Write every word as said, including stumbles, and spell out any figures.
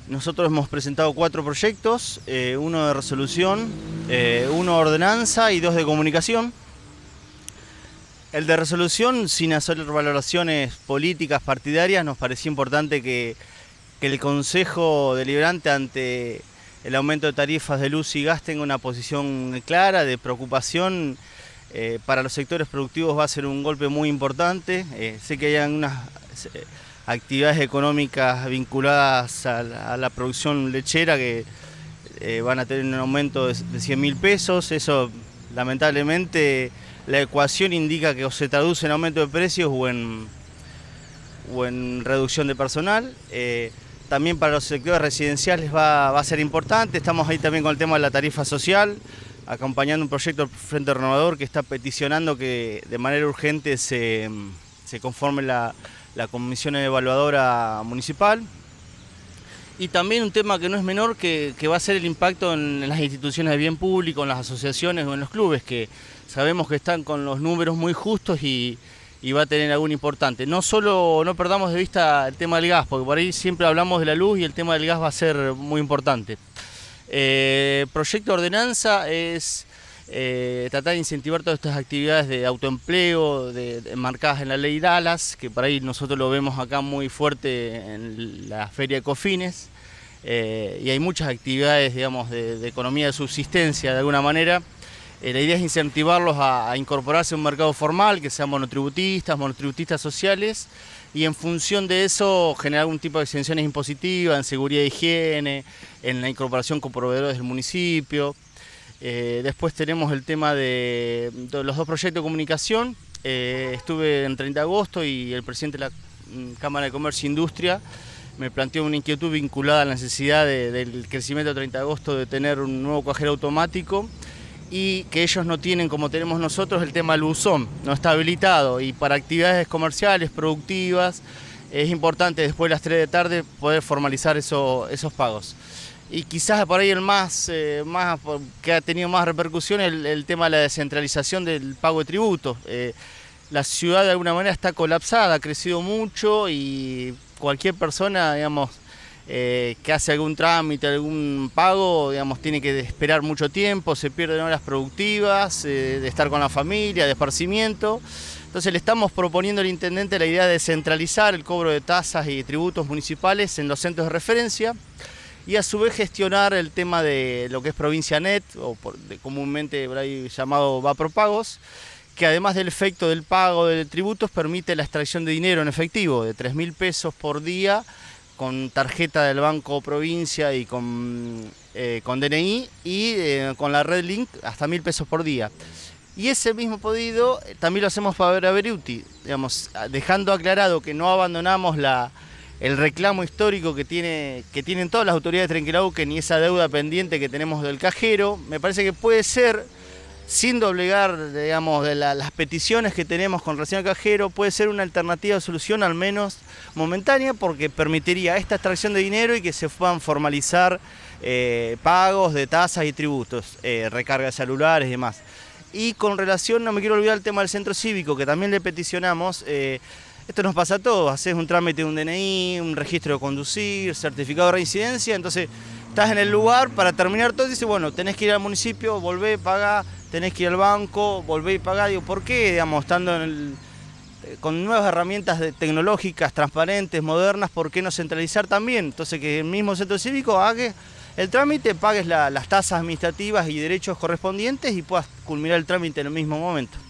Nosotros hemos presentado cuatro proyectos, eh, uno de resolución, eh, uno de ordenanza y dos de comunicación. El de resolución, sin hacer valoraciones políticas partidarias, nos parecía importante que, que el Consejo Deliberante ante el aumento de tarifas de luz y gas tenga una posición clara de preocupación. Eh, para los sectores productivos va a ser un golpe muy importante. Eh, sé que hay algunas eh, actividades económicas vinculadas a la, a la producción lechera que eh, van a tener un aumento de, de cien mil pesos. Eso, lamentablemente, la ecuación indica que o se traduce en aumento de precios o en, o en reducción de personal. Eh, también para los sectores residenciales va, va a ser importante. Estamos ahí también con el tema de la tarifa social, acompañando un proyecto del Frente Renovador que está peticionando que de manera urgente se, se conforme la, la comisión evaluadora municipal. Y también un tema que no es menor, que, que va a ser el impacto en, en las instituciones de bien público, en las asociaciones o en los clubes, que sabemos que están con los números muy justos y, y va a tener algún importante. No solo no perdamos de vista el tema del gas, porque por ahí siempre hablamos de la luz y el tema del gas va a ser muy importante. Eh, proyecto de ordenanza es eh, tratar de incentivar todas estas actividades de autoempleo de, de, marcadas en la ley Dallas, que por ahí nosotros lo vemos acá muy fuerte en la feria de Cofines, eh, y hay muchas actividades, digamos, de, de economía de subsistencia de alguna manera. Eh, la idea es incentivarlos a, a incorporarse a un mercado formal, que sean monotributistas, monotributistas sociales, y en función de eso generar algún tipo de exenciones impositivas en seguridad e higiene, en la incorporación con proveedores del municipio. Eh, después tenemos el tema de, de los dos proyectos de comunicación. Eh, estuve en treinta de agosto y el presidente de la Cámara de Comercio e Industria me planteó una inquietud vinculada a la necesidad de, del crecimiento de treinta de agosto de tener un nuevo cajero automático, y que ellos no tienen, como tenemos nosotros, el tema del buzón, no está habilitado, y para actividades comerciales, productivas, es importante después de las tres de la tarde poder formalizar eso, esos pagos. Y quizás por ahí el más, eh, más que ha tenido más repercusión el, el tema de la descentralización del pago de tributos. Eh, la ciudad de alguna manera está colapsada, ha crecido mucho y cualquier persona, digamos, Eh, que hace algún trámite, algún pago, digamos, tiene que esperar mucho tiempo, se pierden horas productivas, eh, de estar con la familia, de esparcimiento. Entonces le estamos proponiendo al intendente la idea de centralizar el cobro de tasas y tributos municipales en los centros de referencia y a su vez gestionar el tema de lo que es Provincia Net, o por, de, comúnmente por ahí llamado Vapropagos, que además del efecto del pago de tributos permite la extracción de dinero en efectivo de tres mil pesos por día, con tarjeta del Banco Provincia y con, eh, con D N I, y eh, con la Red Link hasta mil pesos por día. Y ese mismo pedido eh, también lo hacemos para Beriuti, digamos, dejando aclarado que no abandonamos la, el reclamo histórico que, tiene, que tienen todas las autoridades de Trenquelauquen ni esa deuda pendiente que tenemos del cajero. Me parece que puede ser, sin doblegar, digamos, de la, las peticiones que tenemos con relación al cajero, puede ser una alternativa de solución, al menos momentánea, porque permitiría esta extracción de dinero y que se puedan formalizar eh, pagos de tasas y tributos, eh, recarga de celulares y demás. Y con relación, no me quiero olvidar el tema del centro cívico, que también le peticionamos. Eh, esto nos pasa a todos, haces un trámite de un D N I, un registro de conducir, certificado de reincidencia, entonces estás en el lugar para terminar todo y dices, bueno, tenés que ir al municipio, volver, pagar, tenés que ir al banco, volver y pagar. Digo, ¿por qué, digamos, estando en el, con nuevas herramientas de, tecnológicas, transparentes, modernas, por qué no centralizar también? Entonces que el mismo centro cívico haga el trámite, pagues la, las tasas administrativas y derechos correspondientes y puedas culminar el trámite en el mismo momento.